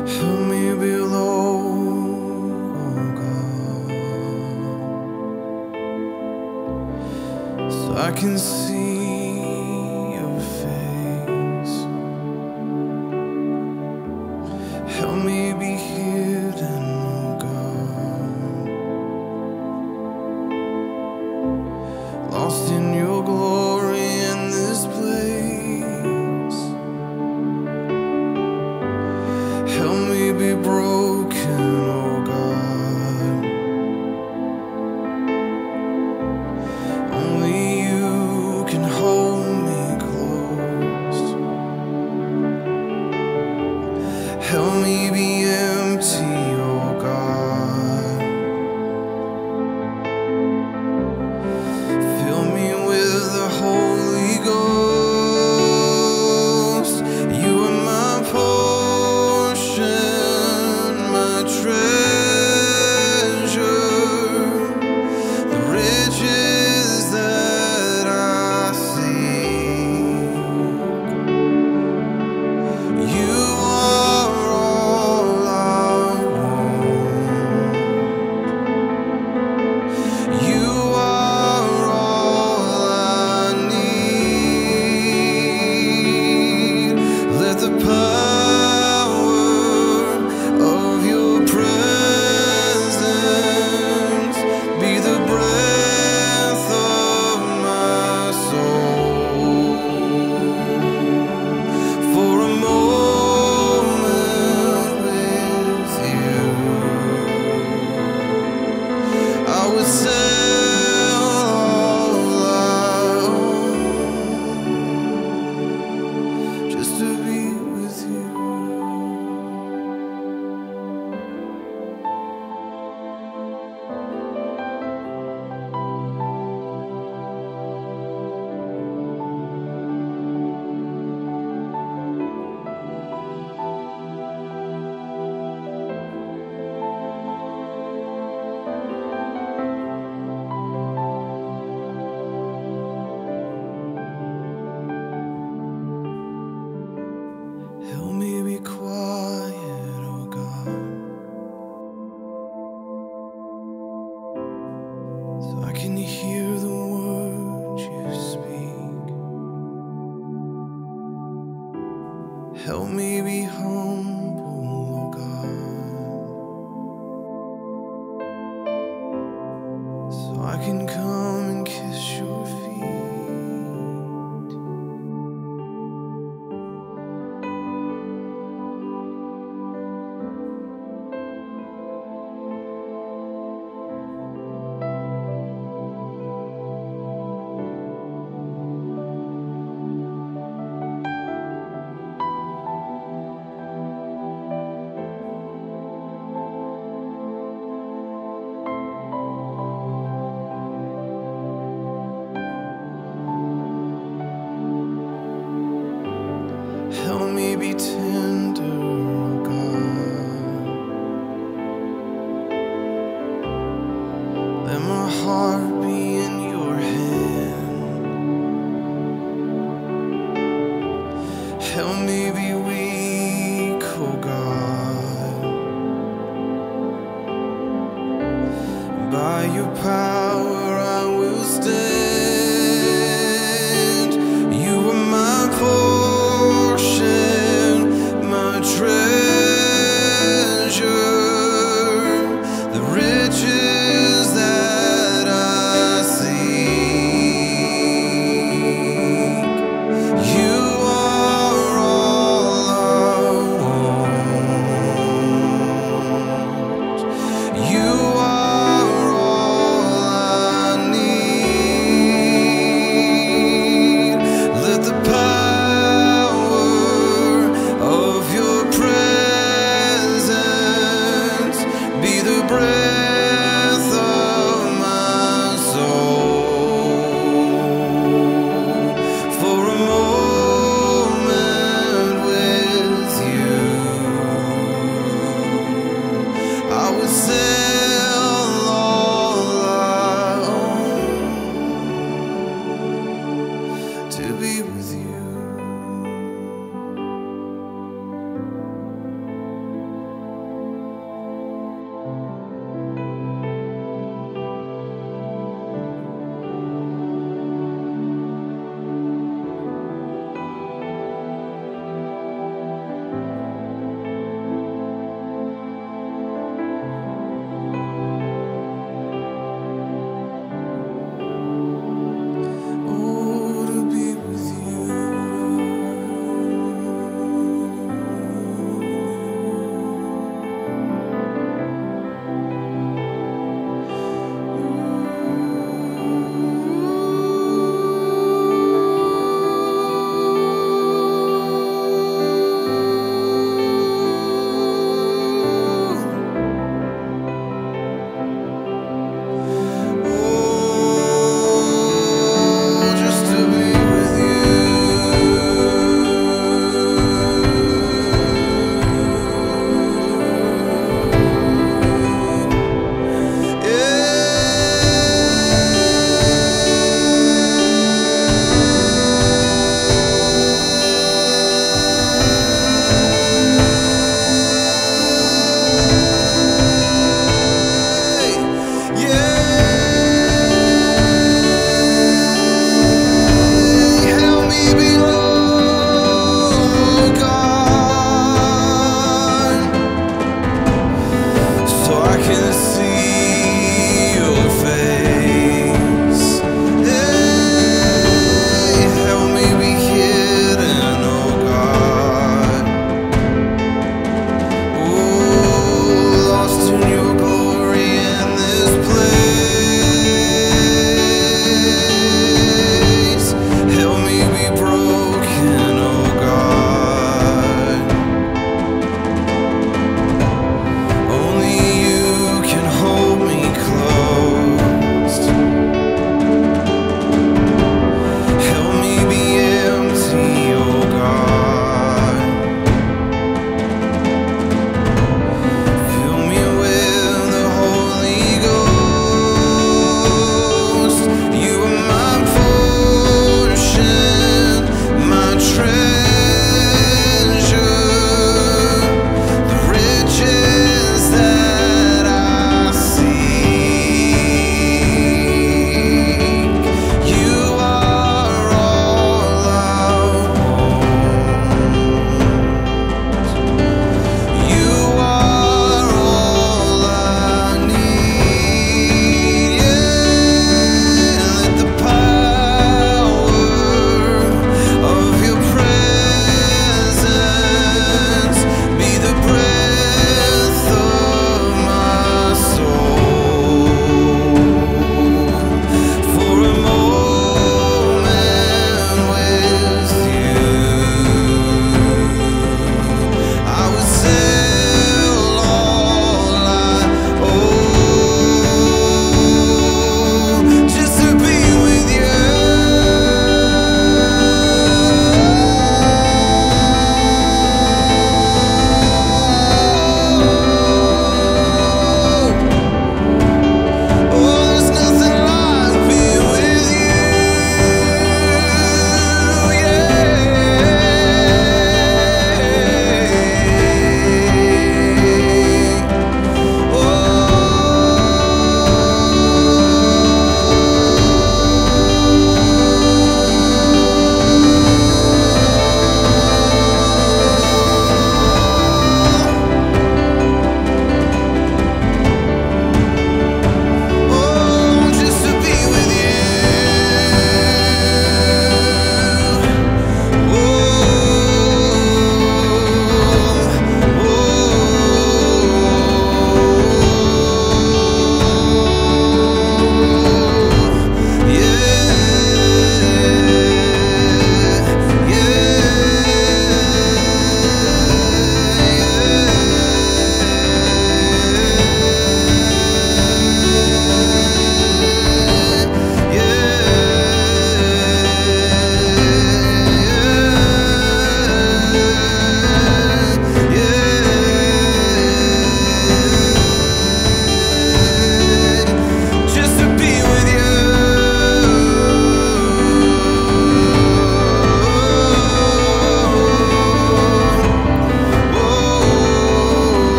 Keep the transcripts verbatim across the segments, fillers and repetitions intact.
Help me below, oh God, so I can see your face. Help me be hidden, oh God, lost in your glory in this place. Help me be broken, oh God. Only you can hold me close. Help me be empty, oh God. Fill me with the Holy Ghost. You are my portion, my treasure, the riches that I seek. You are all I want. You are all I need. Let the power of your presence be the breath of my soul. For a moment with you, I would sell all I own just to be with you. Help me be quiet, oh God, so I can hear the words you speak. Help me be humble, oh God, so I can come and kiss your feet. Help me be tender, oh God. Let my heart be in your hand. Help me be weak, oh God. By your power I will stand. You are my portion, my treasure, the riches that I seek. You are all I want. You are all I need. Let the power of your presence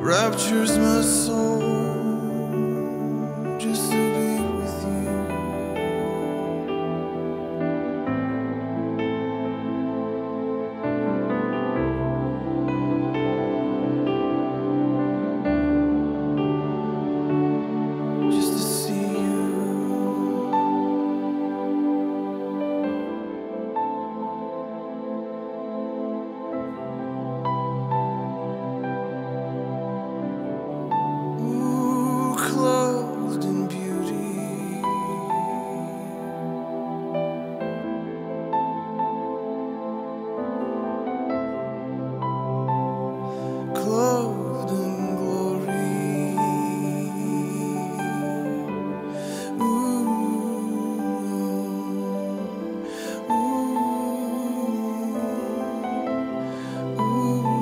raptures my soul just to be with you. Just to see you. Clothed in beauty, clothed in glory. Ooh, ooh, ooh.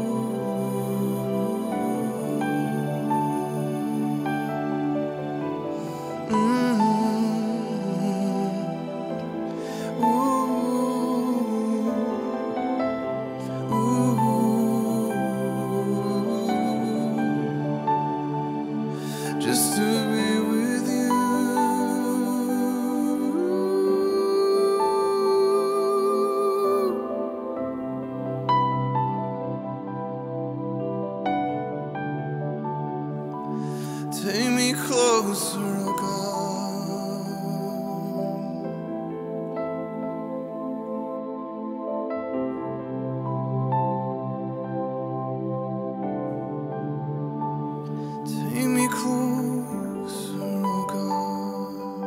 Just to be with you. Take me closer, oh God. Take me closer, oh God.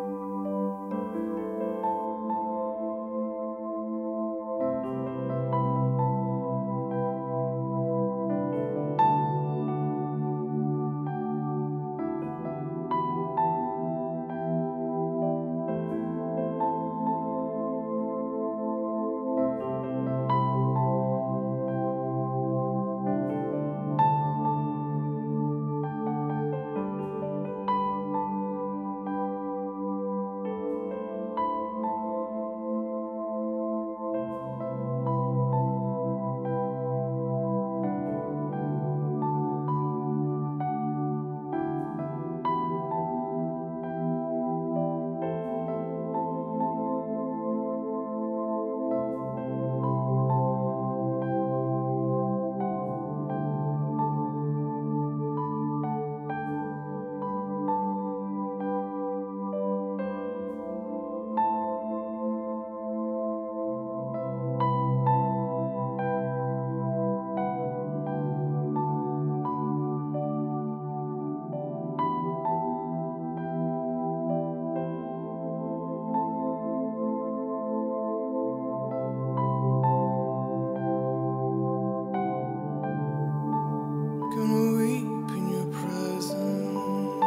Gonna weep in your presence.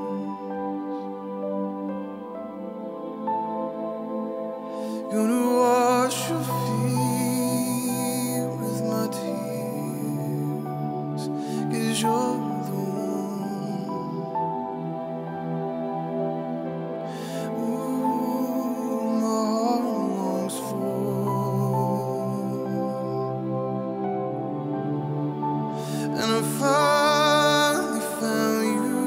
Gonna wash your feet with my tears, 'cause you're the one. Ooh, my heart longs for. And I finally found you.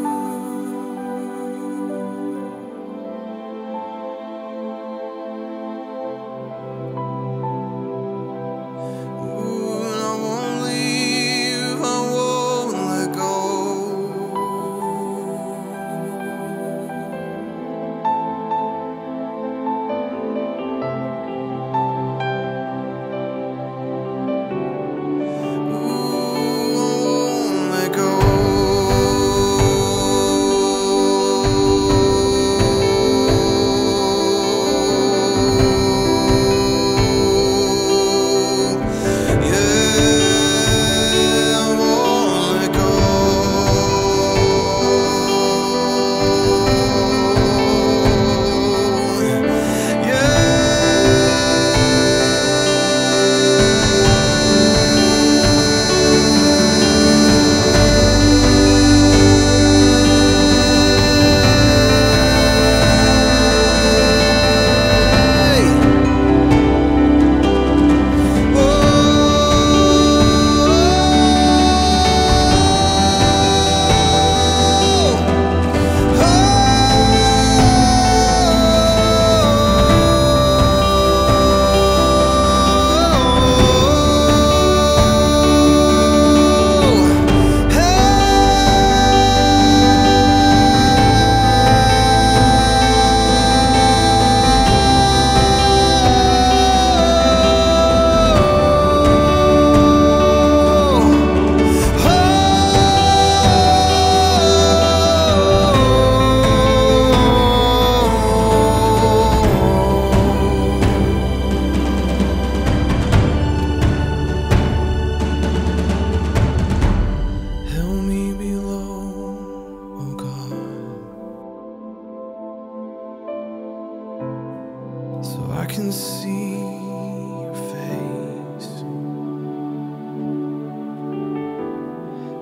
Ooh, and I won't leave, I won't let go. Ooh, I won't let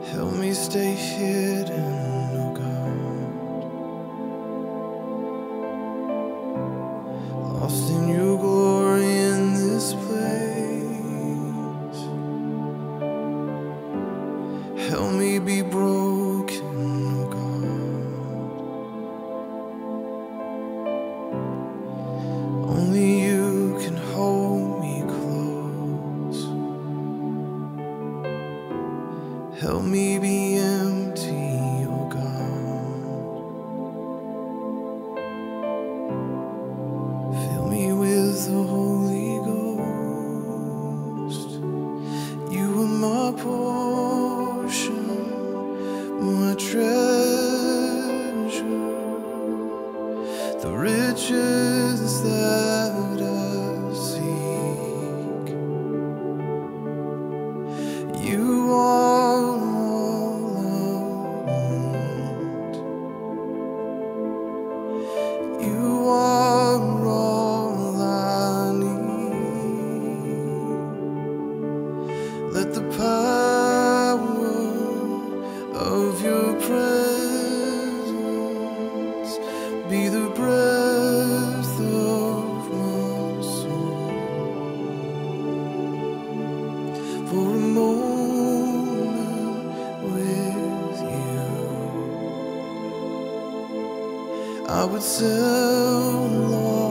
Help me stay hidden, oh God, lost in your glory in this place. Help me be broken, oh God. Only you can hold me close. Help me be empty, oh God. Fill me with the Holy Ghost. You are my portion, my treasure, the riches that I seek. You are all I want. You are all I need. Let the power of your presence be the breath of my soul. For a moment with you, I would sell all.